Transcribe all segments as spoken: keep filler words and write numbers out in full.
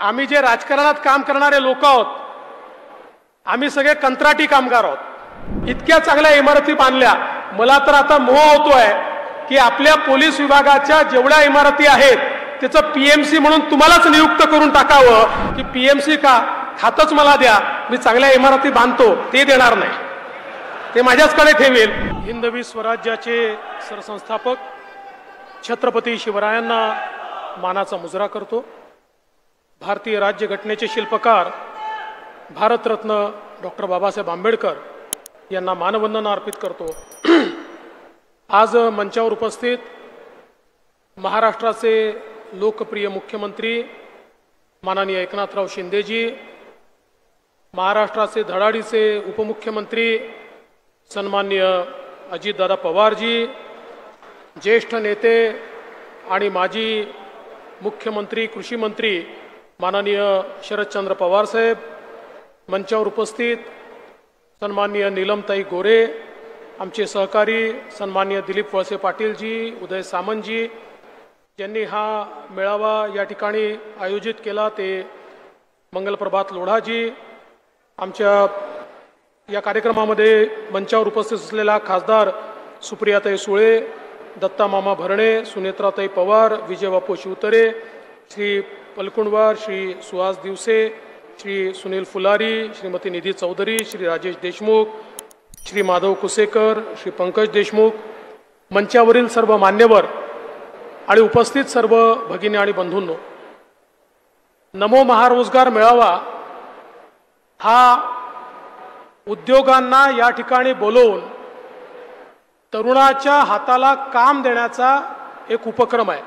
आम्ही जे राजकारणात काम करणारे लोक आहोत, आम्ही सगळे कंत्राटी कामगार आहोत। इतक्या चांगल्या इमारती बांधल्या, मला तर आता मोह होतोय की आपल्या पोलीस विभागाच्या जेवढ्या इमारती आहेत त्याचं पीएमसी म्हणून तुम्हालाच नियुक्त करून टाकावं की पीएमसी का खातच मला द्या, मी चांगल्या इमारती बांधतो, ते देणार नाही, ते माझ्याचकडे ठेवेल। हिंदवी स्वराज्याचे सरसंस्थापक छत्रपती शिवरायांना मानाचा मुजरा करतो। भारतीय राज्यघटनेचे शिल्पकार भारतरत्न डॉक्टर बाबासाहेब आंबेडकर यांना मानवंदना अर्पित करतो। आज मंचावर उपस्थित महाराष्ट्राचे लोकप्रिय मुख्यमंत्री माननीय एकनाथराव शिंदेजी, महाराष्ट्राचे धडाडीचे उपमुख्यमंत्री सन्माननीय अजितदादा पवारजी, ज्येष्ठ नेते आणि माजी मुख्यमंत्री कृषी मंत्री माननीय शरदचंद्र पवार साहेब, मंचावर उपस्थित सन्माननीय नीलमताई गोरे, आमचे सहकारी सन्माननीय दिलीप वळसे पाटीलजी, उदय सामंतजी, ज्यांनी हा मेळावा या ठिकाणी आयोजित केला ते मंगलप्रभात लोढाजी, आमच्या या कार्यक्रमामध्ये मंचावर उपस्थित असलेला खासदार सुप्रियाताई सुळे, दत्ता मामा भरणे, सुनेत्राताई पवार, विजयबापू शिवतरे, श्री पलकुंडवार, श्री सुहास दिवसे, श्री सुनील फुलारी, श्रीमती निधी चौधरी, श्री राजेश देशमुख, श्री माधव कुसेकर, श्री पंकज देशमुख, मंचावरील सर्व मान्यवर आणि उपस्थित सर्व भगिनी आणि बंधूंनो, नमो महारोजगार मेळावा हा उद्योगांना या ठिकाणी बोलवून तरुणाच्या हाताला काम देण्याचा एक उपक्रम आहे।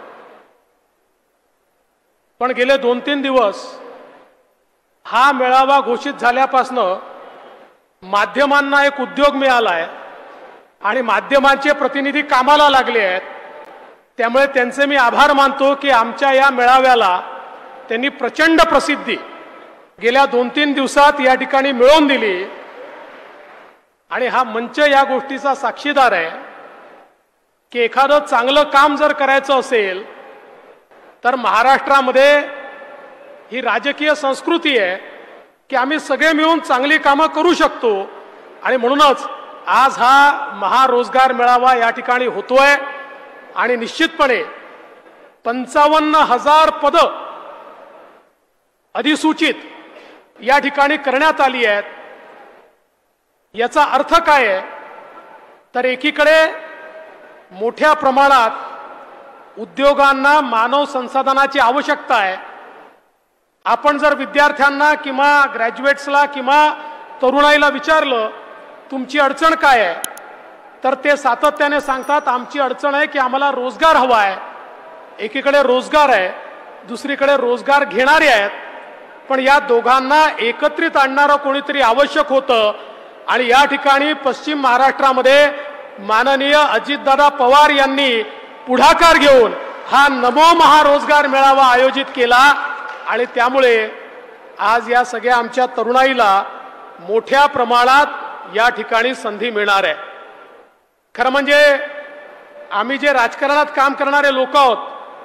पण गेले दोन तीन दिवस हा मेळावा घोषित झाल्यापासनं माध्यमांना एक उद्योग मिळाला आहे आणि माध्यमांचे प्रतिनिधी कामाला लागले आहेत। त्यामुळे त्यांचे मी आभार मानतो की आमच्या या मेळाव्याला त्यांनी प्रचंड प्रसिद्धी गेल्या दोन तीन दिवसात या ठिकाणी मिळवून दिली आणि हा मंच या गोष्टीचा साक्षीदार आहे की एखादं चांगलं काम जर करायचं असेल तर महाराष्ट्रामध्ये ही राजकीय संस्कृती आहे की आम्ही सगळे मिळून चांगली कामं करू शकतो आणि म्हणूनच आज हा महारोजगार मेळावा या ठिकाणी होतोय आणि निश्चितपणे पंचावन्न हजार पद अधिसूचित या ठिकाणी करण्यात आली आहेत। याचा अर्थ काय आहे तर एकीकडे मोठ्या प्रमाणात उद्योगांना मानव संसाधनाची आवश्यकता आहे। आपण जर विद्यार्थ्यांना किंवा ग्रॅज्युएट्सला किंवा तरुणाईला विचारलं तुमची अडचण काय आहे तर ते सातत्याने सांगतात आमची अडचण आहे की आम्हाला रोजगार हवा आहे। एकीकडे रोजगार आहे, दुसरीकडे रोजगार घेणारे आहेत, पण या दोघांना एकत्रित आणणारं कोणीतरी आवश्यक होतं आणि या ठिकाणी पश्चिम महाराष्ट्रामध्ये माननीय अजितदादा पवार यांनी पुढाकार घेऊन हा नमो महारोजगार मेळावा आयोजित केला आणि त्यामुळे आज या सगळ्या आमच्या तरुणाईला मोठ्या प्रमाणात या ठिकाणी संधी मिळणार आहे। खरं म्हणजे आम्ही जे राजकारणात काम करणारे लोक आहोत,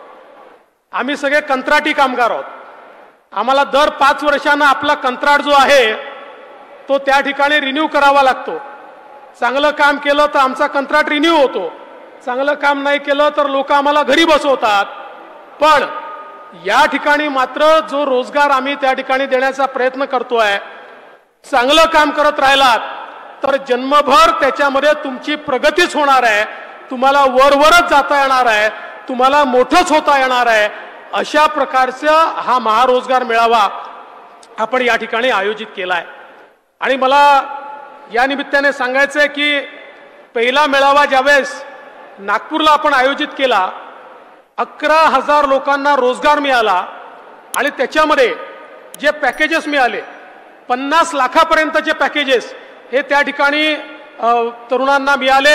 आम्ही सगळे कंत्राटी कामगार आहोत। आम्हाला दर पाच वर्षांना आपला कंत्राट जो आहे तो त्या ठिकाणी रिन्यू करावा लागतो। चांगलं काम केलं तर आमचा कंत्राट रिन्यू होतो, चांगलं काम नाही केलं तर लोक आम्हाला घरी बसवतात। पण या ठिकाणी मात्र जो रोजगार आम्ही त्या ठिकाणी देण्याचा प्रयत्न करतोय, चांगलं काम करत राहिलात तर जन्मभर त्याच्यामध्ये तुमची प्रगतीच होणार आहे, तुम्हाला वरवरच जाता येणार आहे, तुम्हाला मोठंच होता येणार आहे। अशा प्रकारचा हा महारोजगार मेळावा आपण या ठिकाणी आयोजित केला आहे। आणि मला या निमित्ताने सांगायचं आहे की पहिला मेळावा ज्यावेळेस नागपूरला आपण आयोजित केला, अकरा हजार लोकांना रोजगार मिळाला आणि त्याच्यामध्ये जे पॅकेजेस मिळाले पन्नास लाखापर्यंतचे पॅकेजेस हे त्या ठिकाणी तरुणांना मिळाले।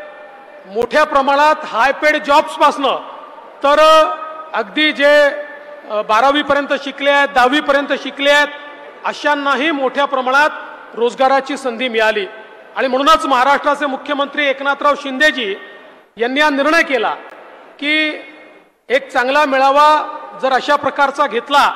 मोठ्या प्रमाणात हाय पेड जॉब्सपासनं तर अगदी जे बारावी पर्यंत शिकले आहेत, दहावी पर्यंत शिकले आहेत, अशांनाही मोठ्या प्रमाणात रोजगाराची संधी मिळाली। आणि म्हणूनच महाराष्ट्राचे मुख्यमंत्री एकनाथराव शिंदेजी यांनी हा निर्णय केला की एक चांगला मेळावा जर अशा प्रकारचा घेतला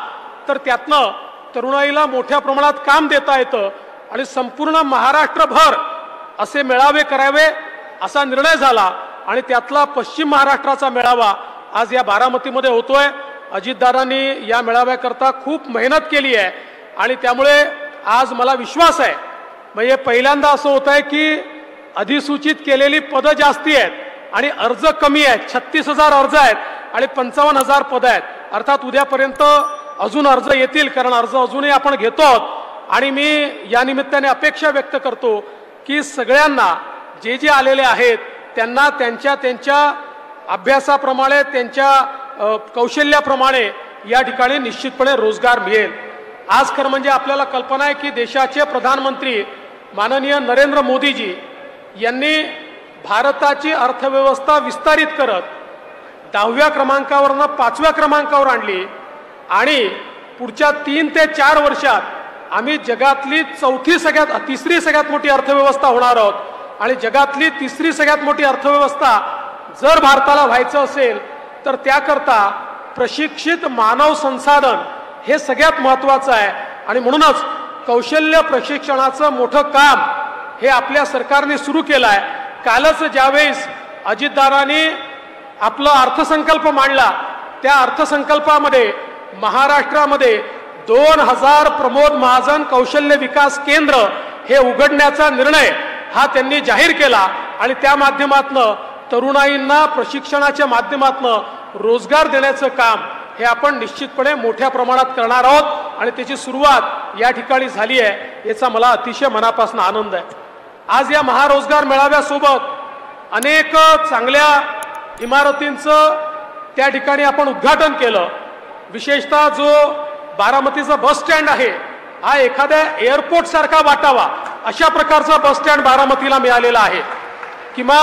तर त्यातनं तरुणाईला मोठ्या प्रमाणात काम देता येतं आणि संपूर्ण महाराष्ट्रभर असे मेळावे करावे असा निर्णय झाला आणि त्यातला पश्चिम महाराष्ट्राचा मेळावा आज या बारामतीमध्ये होतोय। अजितदादांनी या मेळाव्याकरता खूप मेहनत केली आहे आणि त्यामुळे आज मला विश्वास आहे, म्हणजे पहिल्यांदा असं होत आहे की अधिसूचित केलेली पदं जास्ती आहेत आणि अर्ज कमी आहेत। छत्तीस हजार अर्ज आहेत आणि पंचावन्न हजार पदं आहेत। अर्थात उद्यापर्यंत अजून अर्ज येतील, कारण अर्ज अजूनही आपण घेतो आहोत आणि मी या निमित्ताने अपेक्षा व्यक्त करतो की सगळ्यांना जे जे आलेले आहेत त्यांना त्यांच्या त्यांच्या अभ्यासाप्रमाणे त्यांच्या कौशल्याप्रमाणे या ठिकाणी निश्चितपणे रोजगार मिळेल। आज खरं म्हणजे आपल्याला कल्पना आहे की देशाचे प्रधानमंत्री माननीय नरेंद्र मोदीजी यांनी भारताची अर्थव्यवस्था विस्तारित करत दहाव्या क्रमांकावरनं पाचव्या क्रमांकावर आणली आणि पुढच्या तीन ते चार वर्षात आम्ही जगातली चौथी सगळ्यात तिसरी सगळ्यात मोठी अर्थव्यवस्था होणार आहोत आणि जगातली तिसरी सगळ्यात मोठी अर्थव्यवस्था जर भारताला व्हायचं असेल तर त्याकरता प्रशिक्षित मानव संसाधन हे सगळ्यात महत्त्वाचं आहे आणि म्हणूनच कौशल्य प्रशिक्षणाचं मोठं काम हे आपल्या सरकारने सुरू केलं आहे। कालच ज्यावेळेस अजितदादांनी आपला अर्थसंकल्प मांडला त्या अर्थसंकल्पामध्ये महाराष्ट्रामध्ये दोन हजार प्रमोद महाजन कौशल्य विकास केंद्र हे उघडण्याचा निर्णय हा त्यांनी जाहीर केला आणि त्या माध्यमातून तरुणाईंना प्रशिक्षणाच्या माध्यमातून रोजगार देण्याचं काम हे आपण निश्चितपणे मोठ्या प्रमाणात करणार आहोत आणि त्याची सुरुवात या ठिकाणी झाली आहे, याचा मला अतिशय मनापासून आनंद आहे। आज या महारोजगार मेळाव्यासोबत अनेक चांगल्या इमारतींचं त्या ठिकाणी आपण उद्घाटन केलं। विशेषतः जो बारामतीचा बस स्टँड आहे हा एखाद्या एअरपोर्ट सारखा वाटावा अशा प्रकारचा बस स्टँड बारामतीला मिळालेला आहे। किंवा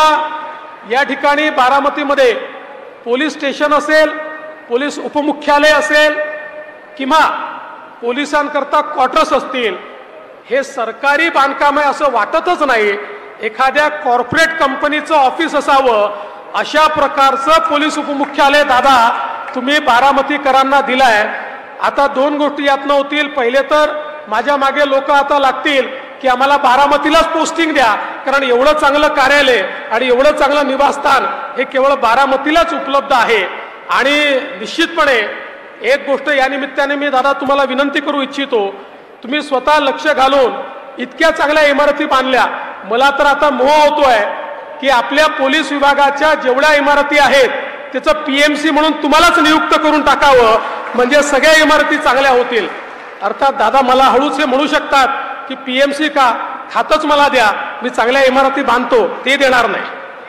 या ठिकाणी बारामतीमध्ये पोलीस स्टेशन असेल, पोलीस उपमुख्यालय असेल किंवा पोलिसांकरता क्वार्टर्स असतील, हे सरकारी बांधकाम आहे असं वाटतच नाही। एखाद्या कॉर्पोरेट कंपनीचं ऑफिस असावं अशा प्रकारचं पोलीस उपमुख्यालय दादा तुम्ही बारामतीकरांना दिलाय। आता दोन गोष्टी यातनं होतील, पहिले तर माझ्या मागे लोक आता लागतील की आम्हाला बारामतीलाच पोस्टिंग द्या, कारण एवढं चांगलं कार्यालय आणि एवढं चांगलं निवासस्थान हे केवळ बारामतीलाच उपलब्ध आहे। आणि निश्चितपणे एक गोष्ट या निमित्ताने मी दादा तुम्हाला विनंती करू इच्छितो, तुम्ही स्वतः लक्ष घालून इतक्या चांगल्या इमारती बांधल्या, मला तर आता मोह होतोय की आपल्या पोलीस विभागाच्या जेवढ्या इमारती आहेत त्याचं पीएमसी म्हणून तुम्हालाच नियुक्त करून टाकावं, म्हणजे सगळ्या इमारती चांगल्या होतील। अर्थात दादा मला हळूच हे म्हणू शकतात की पीएमसी का, खातच मला द्या, मी चांगल्या इमारती बांधतो, ते देणार नाही,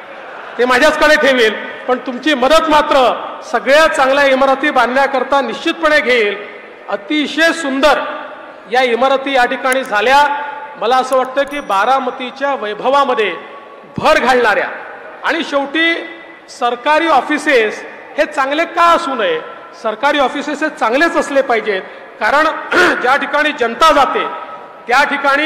ते माझ्याचकडे ठेवेल, पण तुमची मदत मात्र सगळ्या चांगल्या इमारती बांधण्याकरता निश्चितपणे घेईल। अतिशय सुंदर या इमारती या ठिकाणी झाल्या। मला असं वाटतं की बारामतीच्या वैभवामध्ये भर घालणाऱ्या आणि शेवटी सरकारी ऑफिसेस हे चांगले का असू नये, सरकारी ऑफिसेस हे चांगलेच असले पाहिजेत, कारण ज्या ठिकाणी जनता जाते त्या ठिकाणी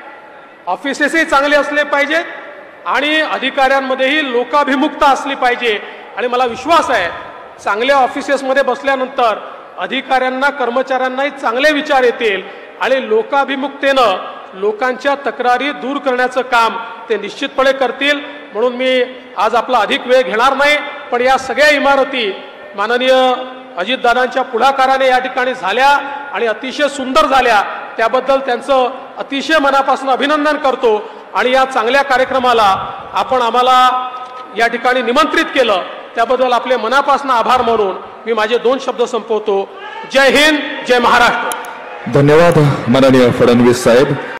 ऑफिसेसही चांगले असले पाहिजेत आणि अधिकाऱ्यांमध्येही लोकाभिमुखता असली पाहिजे। आणि मला विश्वास आहे चांगल्या ऑफिसेसमध्ये बसल्यानंतर अधिकाऱ्यांना कर्मचाऱ्यांनाही चांगले विचार येतील आणि लोकाभिमुखतेनं लोकांच्या तक्रारी दूर करण्याचं काम ते निश्चितपणे करतील। म्हणून मी आज आपला अधिक वेळ घेणार नाही, पण या सगळ्या इमारती माननीय अजितदादांच्या पुढाकाराने या ठिकाणी झाल्या आणि अतिशय सुंदर झाल्या, त्याबद्दल त्यांचं अतिशय मनापासून अभिनंदन करतो। आणि या चांगल्या कार्यक्रमाला आपण आम्हाला या ठिकाणी निमंत्रित केलं त्याबद्दल आपले मनापासून आभार मानून मी माझे दोन शब्द संपवतो। जय हिंद, जय महाराष्ट्र। धन्यवाद माननीय फडणवीस साहेब।